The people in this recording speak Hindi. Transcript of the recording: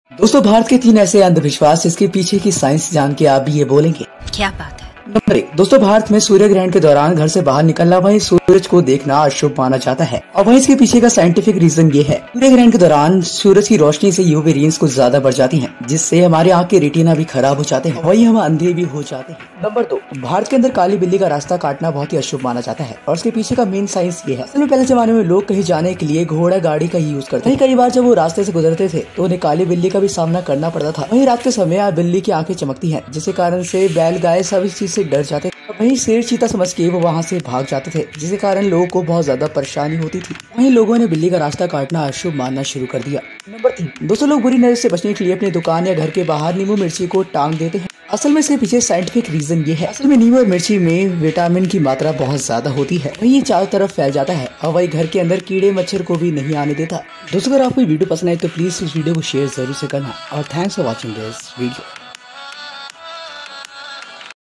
दोस्तों, भारत के 3 ऐसे अंधविश्वास जिसके पीछे की साइंस जान के आप भी ये बोलेंगे क्या बात है। नंबर 1। दोस्तों, भारत में सूर्य ग्रहण के दौरान घर से बाहर निकलना वहीं सूरज को देखना अशुभ माना जाता है और वहीं इसके पीछे का साइंटिफिक रीजन ये है। सूर्य ग्रहण के दौरान सूरज की रोशनी से यूवी रेंज कुछ ज्यादा बढ़ जाती हैं, जिससे हमारे आंख के रेटिना भी खराब हो जाते हैं, वहीं हम अंधे भी हो जाते हैं। नंबर 2। भारत के अंदर काली बिल्ली का रास्ता काटना बहुत ही अशुभ माना जाता है और इसके पीछे का मेन साइंस ये है। असल में पहले जमाने में लोग कहीं जाने के लिए घोड़ा गाड़ी का ही यूज करते थे। कई बार जब वो रास्ते से गुजरते थे तो उन्हें काली बिल्ली का भी सामना करना पड़ता था। वहीं रात के समय बिल्ली की आंखें चमकती हैं, जिसके कारण से बैल गाय सब इस चीज से डर जाते। वहीं शेर चीता समझ के वो वहाँ से भाग जाते थे, जिसके कारण लोगों को बहुत ज्यादा परेशानी होती थी। वहीं लोगों ने बिल्ली का रास्ता काटना अशुभ मानना शुरू कर दिया। नंबर 3। दोस्तों, लोग बुरी नजर से बचने के लिए अपनी दुकान या घर के बाहर नींबू मिर्ची को टांग देते हैं। असल में इसके पीछे साइंटिफिक रीजन ये है। असल में नींबू और मिर्ची में विटामिन की मात्रा बहुत ज्यादा होती है, वहीं ये चारों तरफ फैल जाता है और वही घर के अंदर कीड़े मच्छर को भी नहीं आने देता। दोस्तों, अगर आपको वीडियो पसंद आए तो प्लीज इस वीडियो को शेयर जरूर से करना और thanks for watching this video.